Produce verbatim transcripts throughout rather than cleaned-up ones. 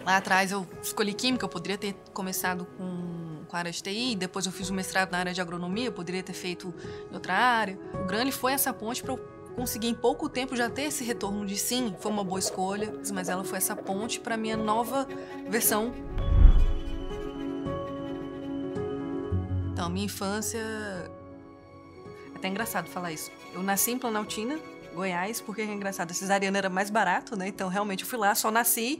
Lá atrás eu escolhi química, eu poderia ter começado com, com a área de T I, depois eu fiz um mestrado na área de agronomia, eu poderia ter feito em outra área. O Graham foi essa ponte para eu conseguir em pouco tempo já ter esse retorno de sim, foi uma boa escolha, mas ela foi essa ponte para minha nova versão. Então, minha infância... É até engraçado falar isso. Eu nasci em Planaltina, Goiás, porque é engraçado, a cesariana era mais barato, né? Então, realmente, eu fui lá, só nasci.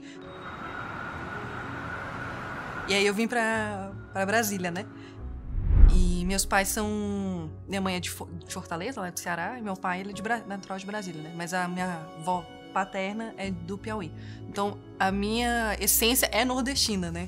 E aí eu vim pra, pra Brasília, né? E meus pais são... Minha mãe é de Fortaleza, lá do Ceará, e meu pai ele é de Bra... natural de Brasília, né? Mas a minha avó paterna é do Piauí. Então, a minha essência é nordestina, né?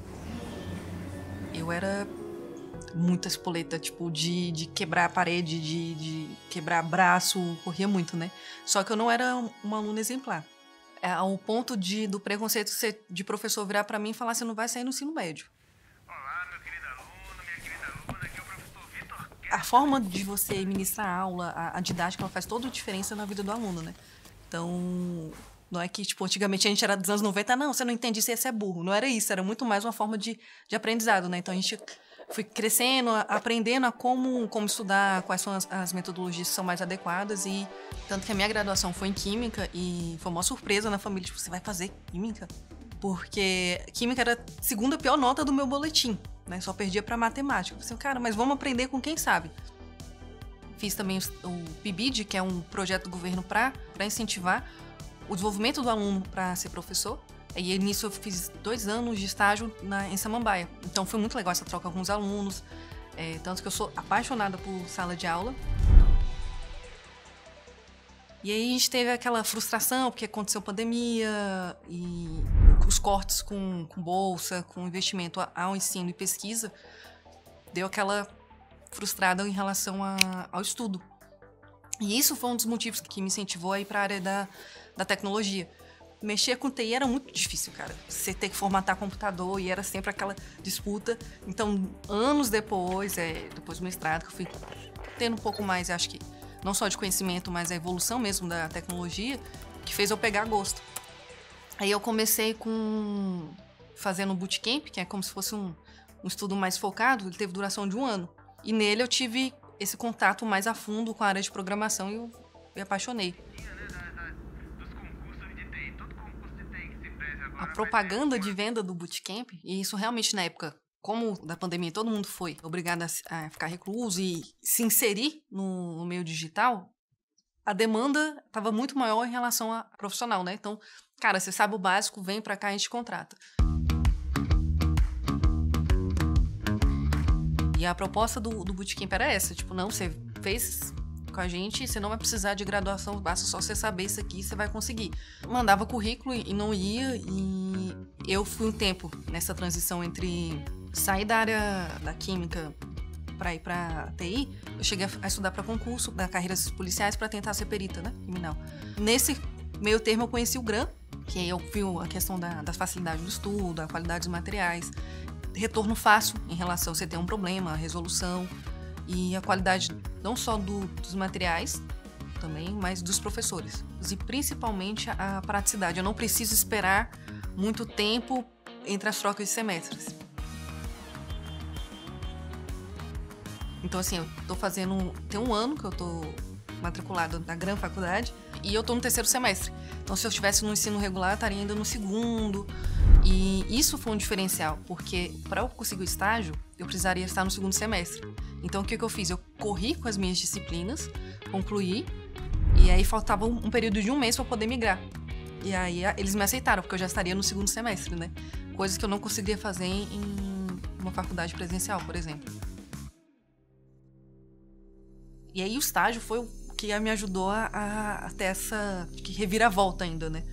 Eu era muita espoleta, tipo, de, de quebrar a parede, de, de quebrar braço, corria muito, né? Só que eu não era uma aluna exemplar. Ao ponto de, do preconceito ser, de professor virar pra mim e falar: você não vai sair no ensino médio. Olá, meu querido aluno, minha querida aluna, aqui é o professor Vitor. A forma de você ministrar a aula, a, a didática, ela faz toda a diferença na vida do aluno, né? Então, não é que, tipo, antigamente a gente era dos anos noventa, não, você não entende isso, esse é burro. Não era isso, era muito mais uma forma de, de aprendizado, né? Então, a gente foi crescendo, aprendendo a como, como estudar, quais são as, as metodologias que são mais adequadas. E tanto que a minha graduação foi em Química e foi uma surpresa na família, tipo, você vai fazer Química? Porque Química era a segunda pior nota do meu boletim, né? Só perdia para Matemática. Eu falei assim, cara, mas vamos aprender com quem sabe. Fiz também o, o P I B I D, que é um projeto do governo para incentivar o desenvolvimento do aluno para ser professor. E nisso eu fiz dois anos de estágio na, em Samambaia. Então foi muito legal essa troca com os alunos. É, tanto que eu sou apaixonada por sala de aula. E aí a gente teve aquela frustração, porque aconteceu pandemia e os cortes com, com bolsa, com investimento ao ensino e pesquisa, deu aquela frustrada em relação a, ao estudo. E isso foi um dos motivos que me incentivou a ir para a área da, da tecnologia. Mexer com T I era muito difícil, cara. Você ter que formatar computador e era sempre aquela disputa. Então, anos depois, é, depois do mestrado, que eu fui tendo um pouco mais, acho que, não só de conhecimento, mas a evolução mesmo da tecnologia, que fez eu pegar gosto. Aí eu comecei com fazendo um bootcamp, que é como se fosse um, um estudo mais focado, ele teve duração de um ano. E nele eu tive esse contato mais a fundo com a área de programação e eu me apaixonei. A propaganda de venda do bootcamp, e isso realmente na época, como da pandemia todo mundo foi obrigado a, a ficar recluso e se inserir no, no meio digital, a demanda estava muito maior em relação a profissional, né? Então, cara, você sabe o básico, vem pra cá e a gente contrata. E a proposta do, do bootcamp era essa, tipo, não, você fez com a gente, você não vai precisar de graduação, basta só você saber isso aqui, você vai conseguir. Mandava currículo e não ia, e eu fui um tempo nessa transição entre sair da área da química para ir para T I, eu cheguei a estudar para concurso da carreiras policiais para tentar ser perita, né, criminal. Nesse meio termo eu conheci o Graham, que aí eu vi a questão da, da facilidade do estudo, a qualidade dos materiais, retorno fácil em relação a você ter um problema, a resolução, e a qualidade não só do, dos materiais também, mas dos professores. E principalmente a praticidade. Eu não preciso esperar muito tempo entre as trocas de semestres. Então, assim, eu tô fazendo... Tem um ano que eu tô matriculada na Graham Faculdade e eu tô no terceiro semestre. Então, se eu estivesse no ensino regular, eu estaria ainda no segundo. E isso foi um diferencial, porque para eu conseguir o estágio, eu precisaria estar no segundo semestre. Então, o que, que eu fiz? Eu corri com as minhas disciplinas, concluí, e aí faltava um, um período de um mês para poder migrar. E aí eles me aceitaram, porque eu já estaria no segundo semestre, né? Coisas que eu não conseguiria fazer em uma faculdade presencial, por exemplo. E aí o estágio foi o que me ajudou a, a, a ter essa que reviravolta ainda, né?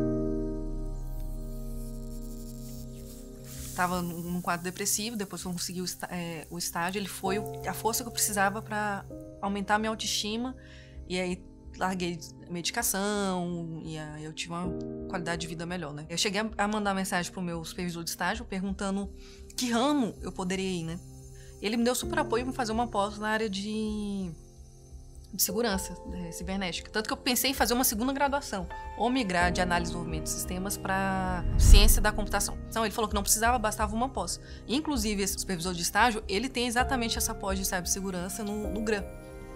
Estava num quadro depressivo, depois que eu consegui o, é, o estágio, ele foi a força que eu precisava para aumentar a minha autoestima, e aí larguei medicação, e aí eu tive uma qualidade de vida melhor, né? Eu cheguei a mandar mensagem pro meu supervisor de estágio, perguntando que ramo eu poderia ir, né? Ele me deu super apoio para fazer uma pós na área de de segurança é, cibernética. Tanto que eu pensei em fazer uma segunda graduação, ou migrar de análise e desenvolvimento de sistemas para ciência da computação. Então ele falou que não precisava, bastava uma pós. Inclusive, esse supervisor de estágio, ele tem exatamente essa pós de cibersegurança no, no GRAM.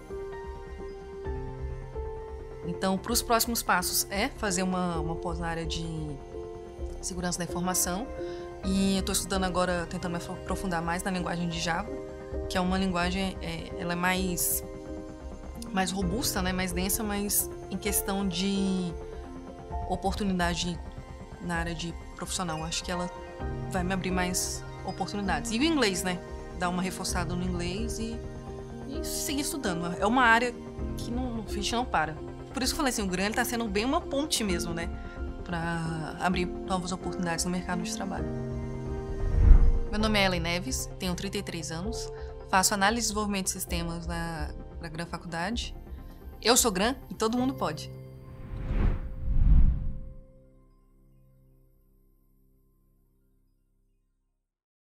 Então, para os próximos passos é fazer uma, uma pós na área de segurança da informação. E eu estou estudando agora, tentando me aprofundar mais na linguagem de Java, que é uma linguagem, é, ela é mais, mais robusta, né, mais densa, mas em questão de oportunidade na área de profissional. Acho que ela vai me abrir mais oportunidades. E o inglês, né? Dar uma reforçada no inglês e, e seguir estudando. É uma área que não, a gente não para. Por isso que eu falei assim, o GRAM está sendo bem uma ponte mesmo, né? Para abrir novas oportunidades no mercado de trabalho. Meu nome é Ellen Neves, tenho trinta e três anos, faço análise e desenvolvimento de sistemas na, na GRAM Faculdade. Eu sou GRAM e todo mundo pode.